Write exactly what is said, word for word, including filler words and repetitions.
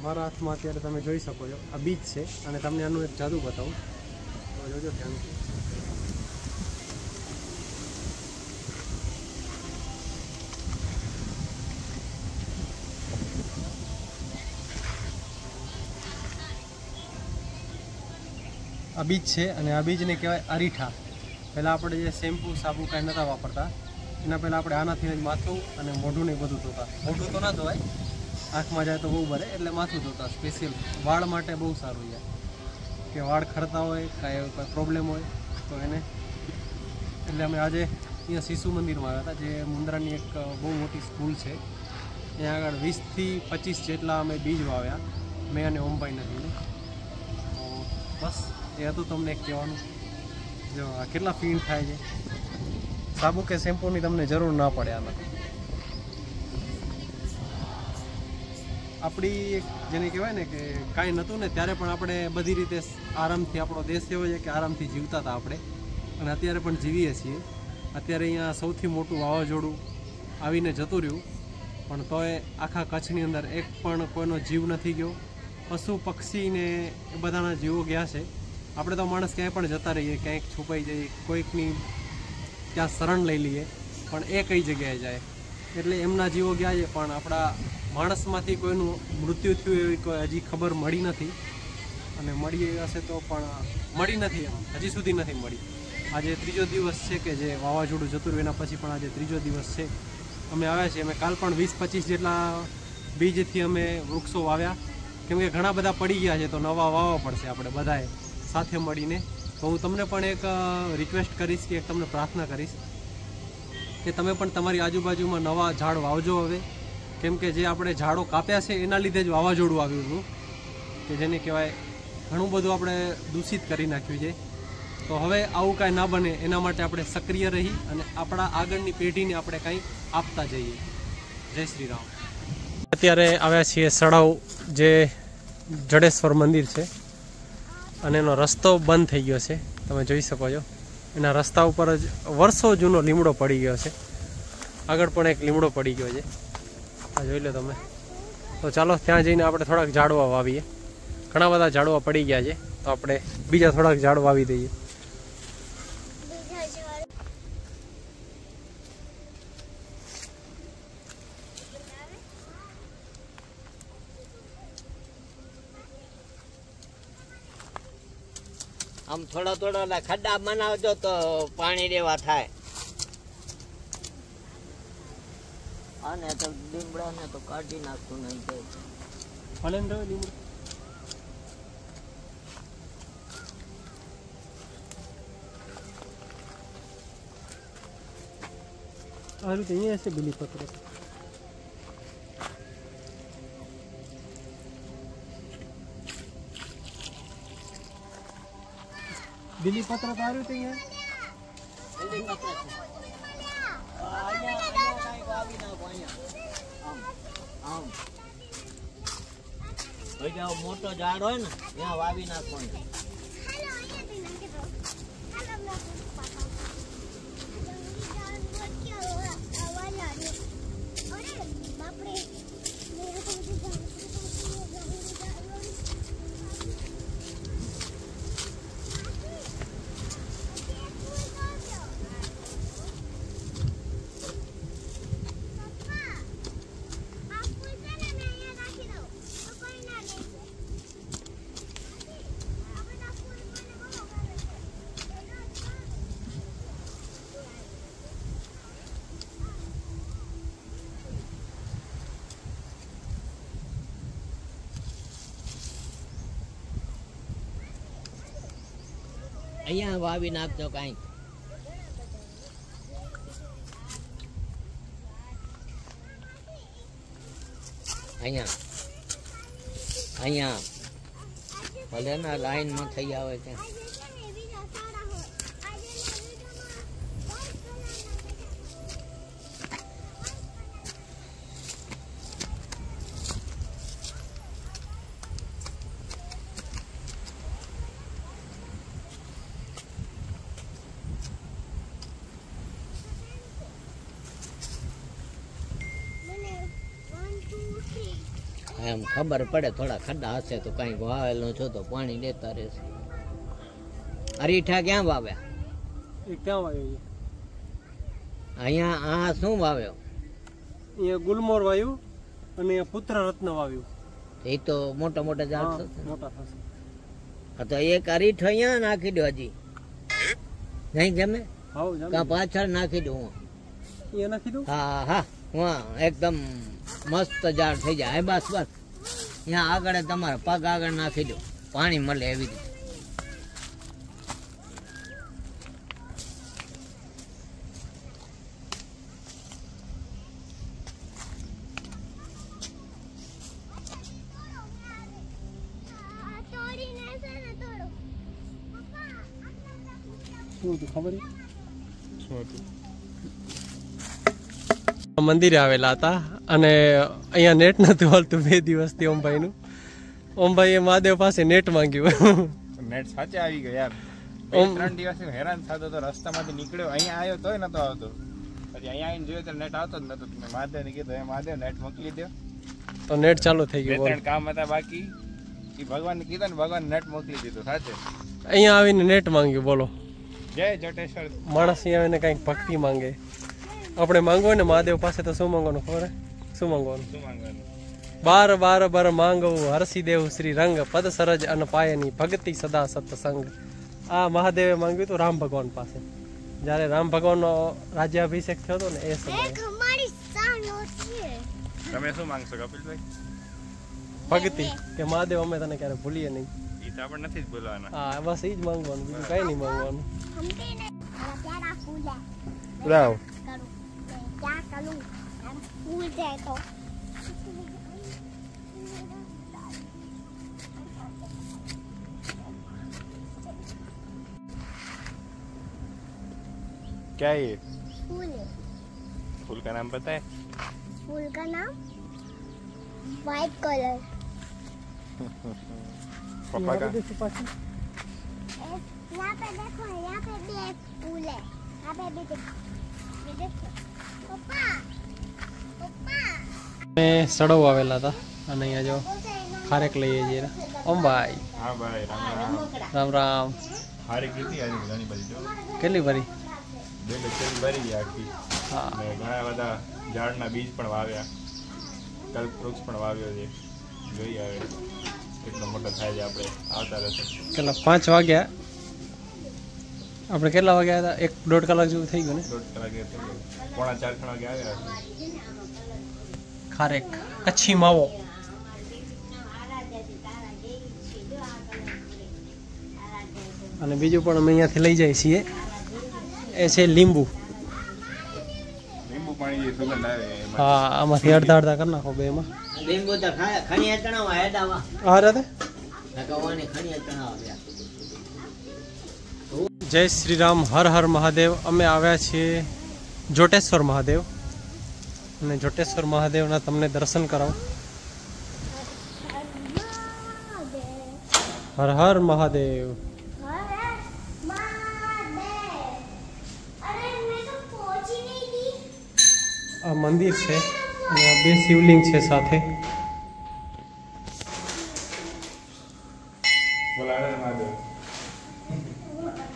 મારા હાથમાં અત્યારે તમે જોઈ શકો છો આ બીચ છે અને તમને આનું એક જાદુ બતાવું તો જોજો ધ્યાનથી. આ બીચ છે અને આ બીજને કહેવાય અરીઠા. પહેલાં આપણે જે શેમ્પૂ સાબુ કાંઈ નહોતા વાપરતા એના પહેલાં આપણે આનાથી જ માથું અને મોઢું ને બધું ધોતા. મોઢું તો ના ધોવાય, આંખમાં જાય તો બહુ ભરે એટલે માથું ધોતા. સ્પેશિયલ વાળ માટે બહુ સારું છે કે વાળ ખરતા હોય કાંઈ કોઈ પ્રોબ્લેમ હોય તો એને. એટલે અમે આજે અહીંયા શિશુ મંદિરમાં આવ્યા હતા, જે મુન્દ્રાની એક બહુ મોટી સ્કૂલ છે. ત્યાં આગળ વીસથી પચીસ જેટલા અમે બીજ વાવ્યા, મેં અને ઓમભાઈ નથી. તો બસ એ હતું તમને એક કહેવાનું. જો આ કેટલા ફીણ થાય છે. સાબુ કે શેમ્પૂની તમને જરૂર ના પડે આમાં. આપણી એક જેને કહેવાય ને કે કાંઈ નહોતું ને ત્યારે પણ આપણે બધી રીતે આરામથી, આપણો દેશ એવો છે કે આરામથી જીવતા હતા આપણે, અને અત્યારે પણ જીવીએ છીએ. અત્યારે અહીંયા સૌથી મોટું વાવાઝોડું આવીને જતું રહ્યું, પણ તોય આખા કચ્છની અંદર એક પણ કોઈનો જીવ નથી ગયો. પશુ પક્ષીને એ બધાના જીવો ગયા છે. આપણે તો માણસ ક્યાંય પણ જતા રહીએ, ક્યાંક છુપાઈ જઈએ, કોઈકની ત્યાં શરણ લઈ લઈએ, પણ એ કઈ જગ્યાએ જાય. એટલે એમના જીવો ગયા છે, પણ આપણા માણસમાંથી કોઈનું મૃત્યુ થયું એવી કોઈ હજી ખબર મળી નથી. અને મળી હશે તો પણ મળી નથી, એમ હજી સુધી નથી મળી. આજે ત્રીજો દિવસ છે કે જે વાવાઝોડું જતું રહ્યું, એના પછી પણ આજે ત્રીજો દિવસ છે. અમે આવ્યા છીએ. અમે કાલ પણ વીસ પચીસ જેટલા બીજથી અમે વૃક્ષો વાવ્યા, કેમ કે ઘણા બધા પડી ગયા છે તો નવા વાવવા પડશે આપણે બધાએ સાથે મળીને. તો હું તમને પણ એક રિક્વેસ્ટ કરીશ કે એક તમને પ્રાર્થના કરીશ કે તમે પણ તમારી આજુબાજુમાં નવા ઝાડ વાવજો હવે. કેમ કે જે આપણે ઝાડો કાપ્યા છે એના લીધે જ વાવાઝોડું આવ્યું હતું, કે જેને કહેવાય ઘણું બધું આપણે દૂષિત કરી નાખ્યું છે. તો હવે આવું કાંઈ ના બને એના માટે આપણે સક્રિય રહી અને આપણા આગળની પેઢીને આપણે કંઈ આપતા જઈએ. જય શ્રી રામ. અત્યારે આવ્યા છીએ સડાઉ, જે જડેશ્વર મંદિર છે, અને એનો રસ્તો બંધ થઈ ગયો છે. તમે જોઈ શકો છો એના રસ્તા ઉપર જ વર્ષો જૂનો લીમડો પડી ગયો છે. આગળ પણ એક લીમડો પડી ગયો છે, આ જોઈ લો તમે. તો ચાલો ત્યાં જઈને આપણે થોડાક ઝાડવા વાવીએ. ઘણા બધા ઝાડવા પડી ગયા છે, તો આપણે બીજા થોડાક ઝાડ વાવી દઈએ. આમ થોડા થોડા ખड्डा બનાવજો તો પાણી રેવા થાય. આને તો લીમડા ને તો કાઢી નાખતું નહીં તો ભલે ને રહ્યો લીમડો. આ રીતે અહીંયા છે બીલીપત્ર. બીલીપત્ર તો આવ્યું હતું અહીંયા. મોટો ઝાડ હોય ને ત્યાં વાવી નાખવાનું. અહીંયા વાવી નાખજો કાંઈક. અહીંયા અહીંયા ભલે ના લાઈનમાં થઈ આવે છે. એમ ખબર પડે થોડા ખड्डा હશે તો કંઈક વાવેલું છો તો પાણી દેતા રહેશે. અરીઠા ક્યાં વાવ્યા? એ ક્યાં વાવ્યું? અહીંયા આ શું વાવ્યો? અહીંયા ગુલમોર વાવ્યું અને અહીંયા પુત્ર રત્ન વાવ્યું. એ તો મોટા મોટા ઝાડ હા, થશે. મોટા થશે. હા, તો એક અરીઠો અહીંયા નાખી દો હજી. નહીં ગમે? હાવ જામે. કાં પાછળ નાખી દઉં? અહીંયા નાખી દઉં. હા હા હા એકદમ મસ્ત ઝાડ થઈ જાય. હા, બસ બસ અહીંયા આગળ તમારે પગ આગળ નાખી દો, પાણી મળે એવી રીતે. શું હતું ખબર? શું હતું? મંદિરે આવેલા હતા અને અહીંયા નેટ નતું હાલતું બે દિવસથી ઓમભાઈનું. ઓમભાઈએ મહાદેવ પાસે નેટ માંગ્યું. નેટ સાચે આવી ગયો યાર. બે ત્રણ દિવસ હેરાન થતો તો રસ્તામાંથી નીકળ્યો, અહીંયા આવ્યો તોય નતો આવતો. પછી અહીંયા આવીને જોયો તો નેટ આવતો જ નતો. મેં મહાદેવને કીધું એ મહાદેવ નેટ મોકલી દો. તો નેટ ચાલુ થઈ બે ગયું. ત્રણ કામ હતા બાકી, એ ભગવાનને કીધું ને ભગવાન નેટ મોકલી દીધું સાચે. અહીંયા આવીને નેટ માંગ્યું. બોલો, જય જટેશ્વર. માણસ અહીંયા આવીને કંઈક ભક્તિ માંગે. આપણે માંગવો ને મહાદેવ પાસે તો શું માંગવાનું ખબર હે? શું માંગવાનું? શું માંગવાનું? બાર બાર બર માંગવું હરસી દેવ શ્રી રંગ પદ સરજ અન પાયની ભક્તિ સદા સત્સંગ. આ મહાદેવે માંગ્યું હતું રામ ભગવાન પાસે, જ્યારે રામ ભગવાનનો રાજ્યાભિષેક થયો હતો ને એ સમયે. તમે શું માંગશો કપિલભાઈ? ભક્તિ, કે મહાદેવ અમે તને ક્યારે ભૂલીએ નહીં. એ તો આપણે નથી જ બોલવાના. હા, બસ એ જ માંગવાનું, બીજું કઈ નહીં માંગવાનું. લાવ क्या ये फूल है। फूल का नाम पता है? फूल का नाम व्हाइट कलर। पापा का यहाँ पे देखो, यहाँ पे भी एक फूल है, यहाँ पे भी देखो, ये देखो पापा, पापा। મેં સડો આવેલા હતા અને અહીંયા જો ખારેક લઈએ છીએ. ઓમ ભાઈ हाँ भाई राम राम. રામ રામ. हारे कितनी आज घणी बड़ी जो કેટલી ભરી? બે બેચરી ભરી આખી. હા, અને ઘણા બધા ઝાડના બીજ પણ વાવ્યા, કલ્પવૃક્ષ પણ વાવ્યો છે. જોઈ આવે કેટલો મોટો થાય છે. આપણે આવતા રહેશે. કેટલા પાંચ વાગ્યા? આપણે કેટલા વાગ્યા હતા? એક દોઢ કલાક જેવું થઈ ગયું ને. દોઢ કલાકે થઈ ગયો. પોણા ચાર ખણ વાગે આવ્યા છે. ખારેક કચ્છી માવો. અને બીજું પણ અમે અહીંયાથી લઈ જઈએ છીએ, એ છે લીંબુ. લીંબુ પાણી જે સુગંધ આવે એમાં. હા, આમાંથી અડધા અડધા કરી નાખો બે એમાં. લીંબુ તો ખા- ખણીયા ચણાવા હેડાવા હા રાતે. નકવાની ખણીયા ચણાવા. જય શ્રી રામ, હર હર મહાદેવ. અમે આવ્યા છીએ જોટેશ્વર મહાદેવ અને જોટેશ્વર મહાદેવના તમને દર્શન કરાવો. હર હર મહાદેવ. આ મંદિર છે અને આ બે શિવલિંગ છે સાથે. બોલાવે મહાદેવ.